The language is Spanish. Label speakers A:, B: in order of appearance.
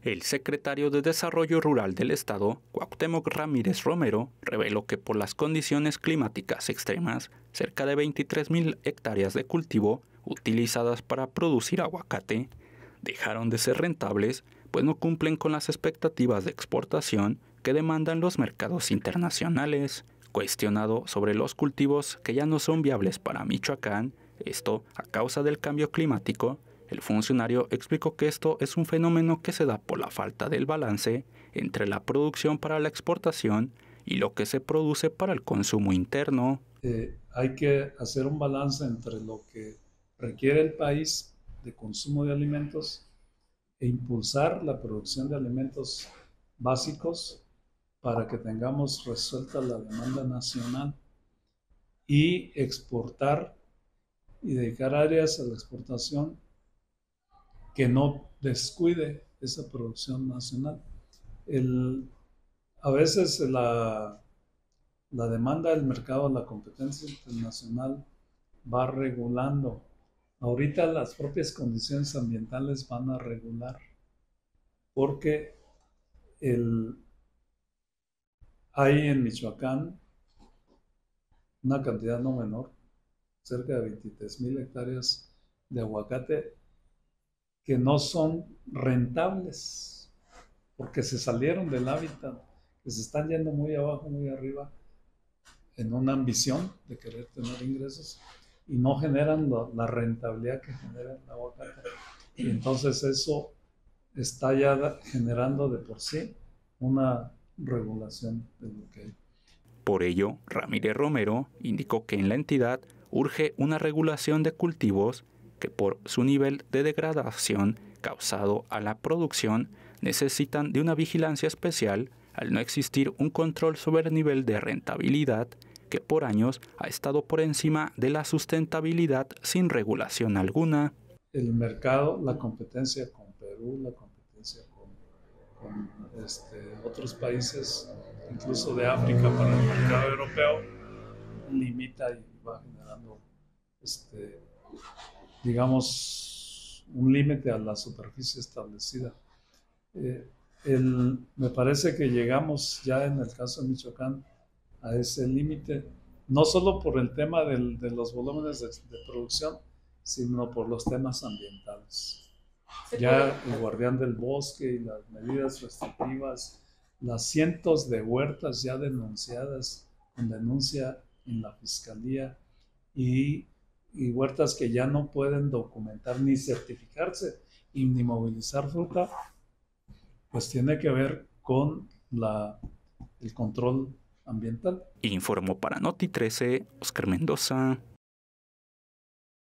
A: El secretario de Desarrollo Rural del Estado, Cuauhtémoc Ramírez Romero, reveló que por las condiciones climáticas extremas, cerca de 23,000 hectáreas de cultivo utilizadas para producir aguacate dejaron de ser rentables, pues no cumplen con las expectativas de exportación que demandan los mercados internacionales. Cuestionado sobre los cultivos que ya no son viables para Michoacán, esto a causa del cambio climático, el funcionario explicó que esto es un fenómeno que se da por la falta del balance entre la producción para la exportación y lo que se produce para el consumo interno.
B: Hay que hacer un balance entre lo que requiere el país de consumo de alimentos e impulsar la producción de alimentos básicos para que tengamos resuelta la demanda nacional y exportar y dedicar áreas a la exportación que no descuide esa producción nacional. A veces la demanda del mercado, la competencia internacional va regulando. Ahorita las propias condiciones ambientales van a regular porque hay en Michoacán una cantidad no menor, cerca de 23,000 hectáreas de aguacate que no son rentables porque se salieron del hábitat, que se están yendo muy abajo, muy arriba, en una ambición de querer tener ingresos y no generan la rentabilidad que genera el aguacate. Y entonces eso está ya generando de por sí una regulación de lo que hay.
A: Por ello, Ramírez Romero indicó que en la entidad urge una regulación de cultivos que por su nivel de degradación causado a la producción necesitan de una vigilancia especial al no existir un control sobre el nivel de rentabilidad que por años ha estado por encima de la sustentabilidad sin regulación alguna.
B: El mercado, la competencia con Perú, la competencia con otros países, incluso de África para el mercado europeo, limita y va generando, digamos, un límite a la superficie establecida. Me parece que llegamos ya en el caso de Michoacán a ese límite, no solo por el tema de los volúmenes de producción, sino por los temas ambientales. Ya el guardián del bosque y las medidas restrictivas, las cientos de huertas ya denunciadas con denuncia en la fiscalía y huertas que ya no pueden documentar ni certificarse y ni movilizar fruta, pues tiene que ver con el control ambiental.
A: Informó para Noti 13, Oscar Mendoza.